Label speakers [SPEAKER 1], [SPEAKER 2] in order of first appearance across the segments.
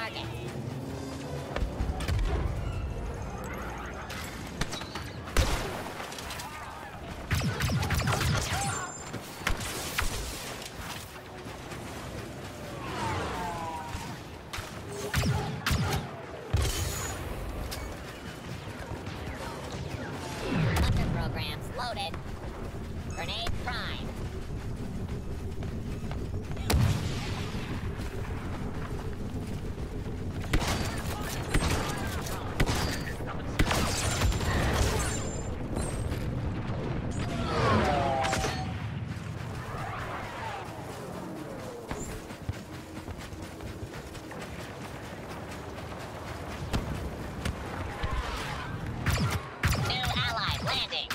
[SPEAKER 1] target. Hunter programs loaded. Grenade prime. New ally landing.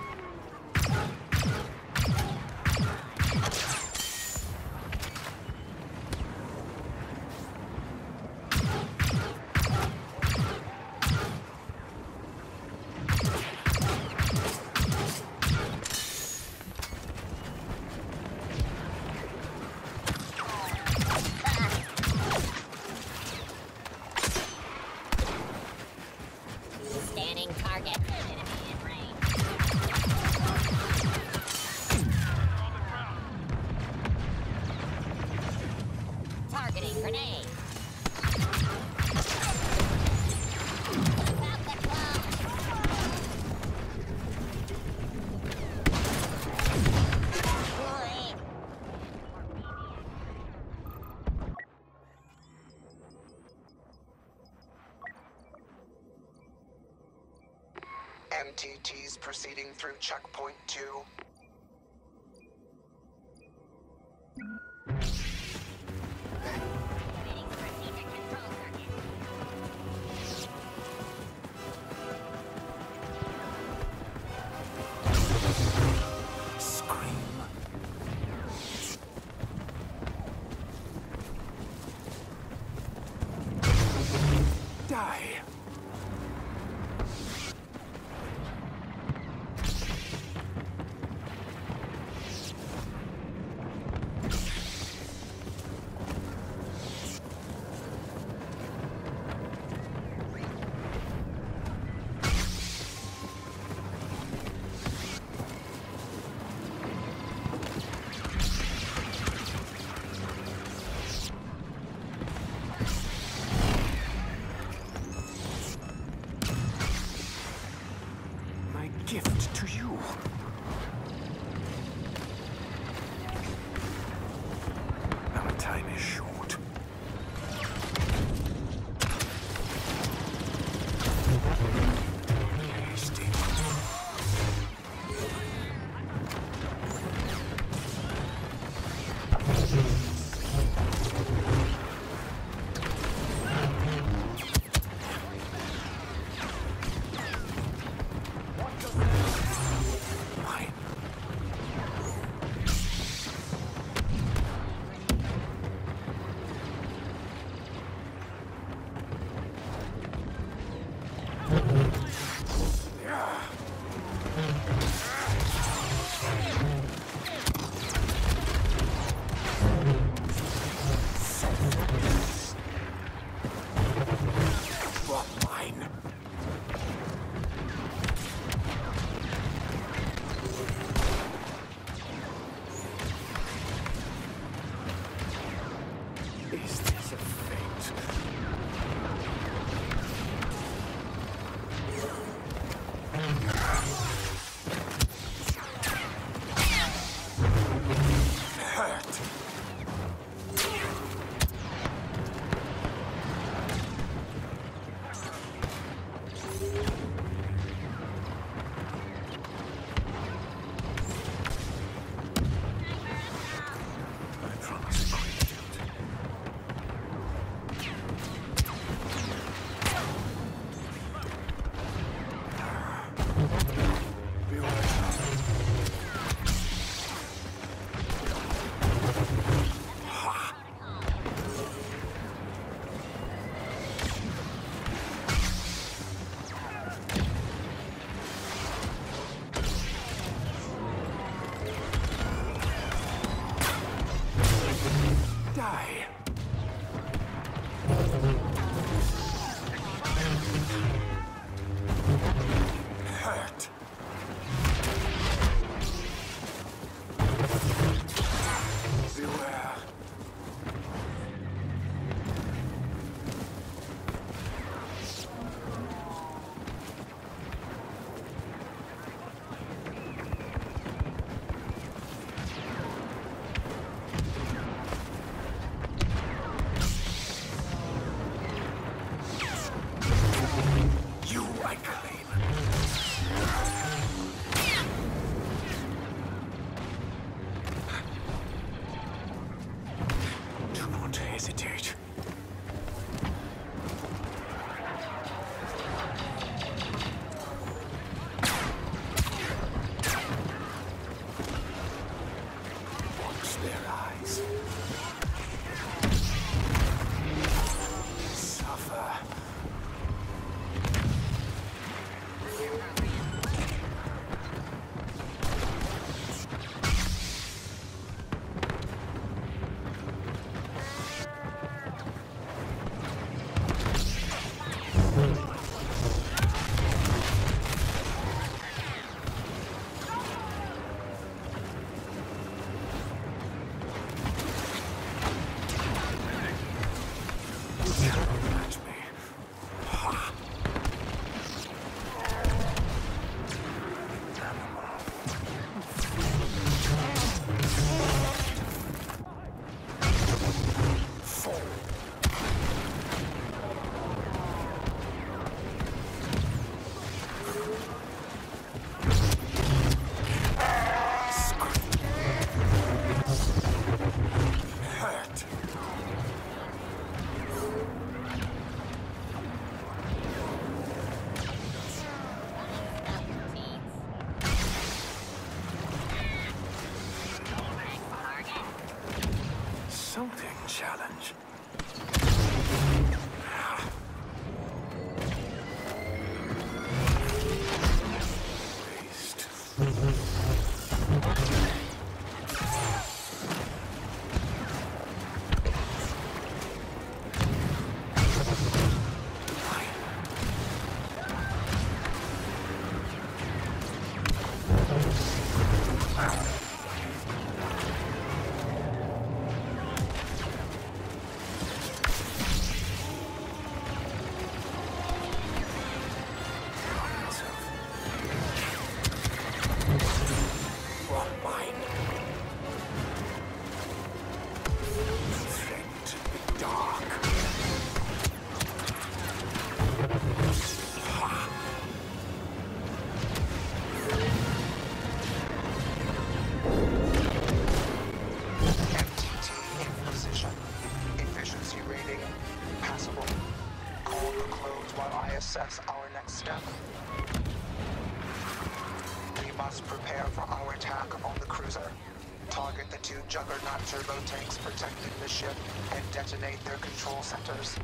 [SPEAKER 1] Scanning target. Enemy in range. Targeting grenade. About the cloud.
[SPEAKER 2] MTTs proceeding through checkpoint 2.
[SPEAKER 1] Activating strategic control circuit.
[SPEAKER 2] Scream. Die. My gift to you. Our time is short. Hasty. Mine. Mine. Is this a fate? Hurt. I promise I quit. Die. I won't hesitate. Watch their eyes. Suffer. Match me. Ha. Fall. Hurt. Something challenge. Waste.
[SPEAKER 3] Assess our next step. We must prepare for our attack on the cruiser. Target the 2 Juggernaut turbo tanks protecting the ship and detonate their control centers.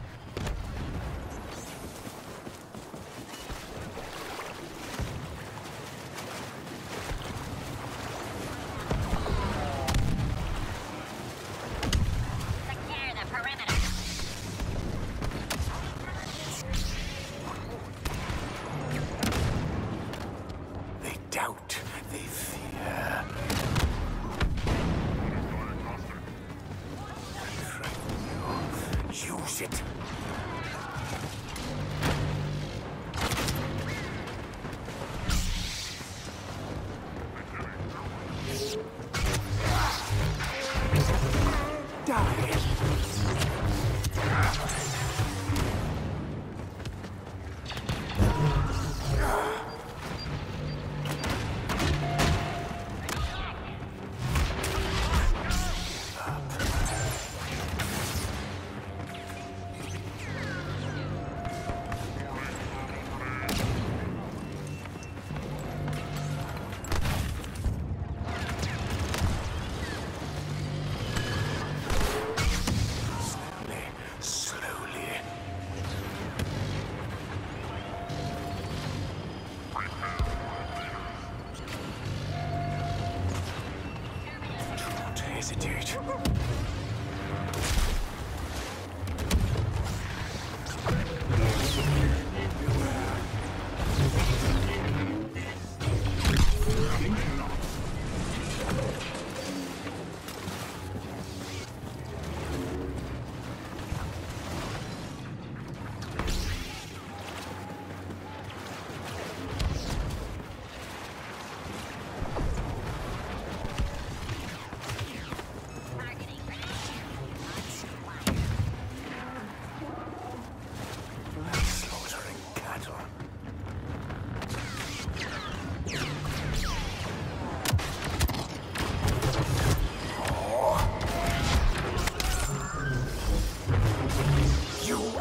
[SPEAKER 1] Secure the perimeter.
[SPEAKER 2] They doubt, they fear. They threaten you. Use it. Die.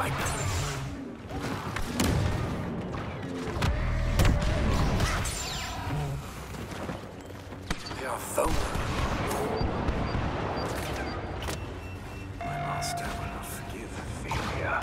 [SPEAKER 2] They are vulnerable. My master will not forgive failure.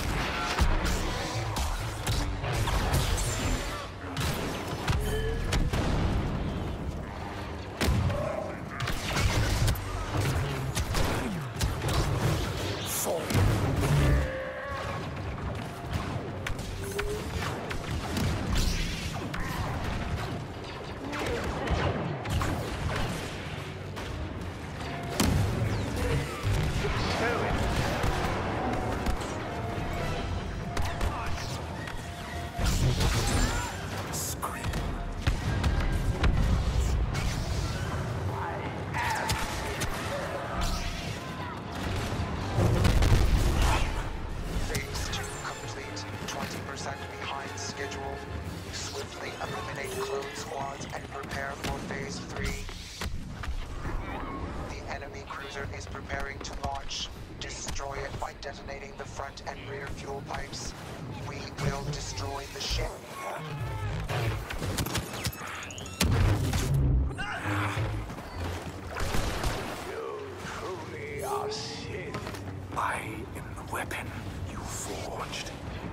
[SPEAKER 3] Phase 2 complete, 20% behind schedule. Swiftly eliminate clone squads and prepare for Phase 3. The enemy cruiser is preparing to launch. Destroy it by detonating the front and rear fuel pipes. We will destroy the ship.
[SPEAKER 2] You truly are Sith. I am the weapon you forged.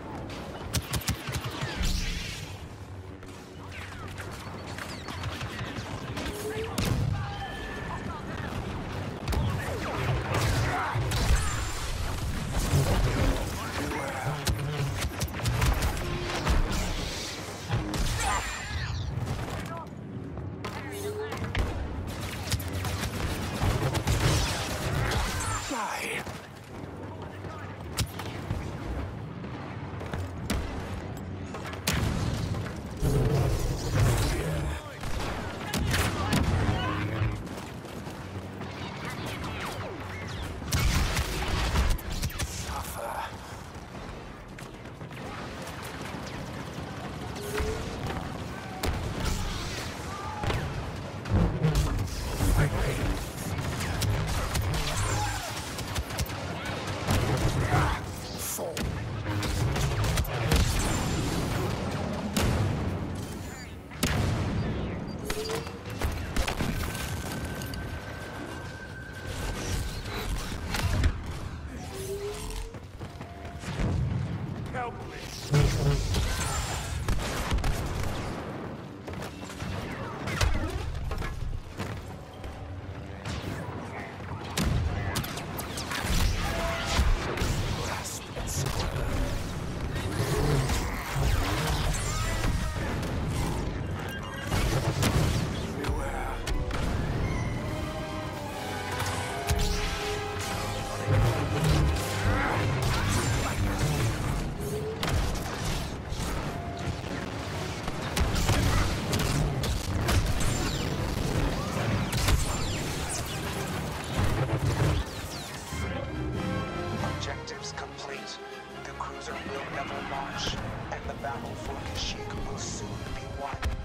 [SPEAKER 2] Die. Suffer. Fall. Help me. Grasp and squirm. Beware.
[SPEAKER 3] Objectives complete. The cruiser will never launch, and the battle for Kashyyyk will soon be won.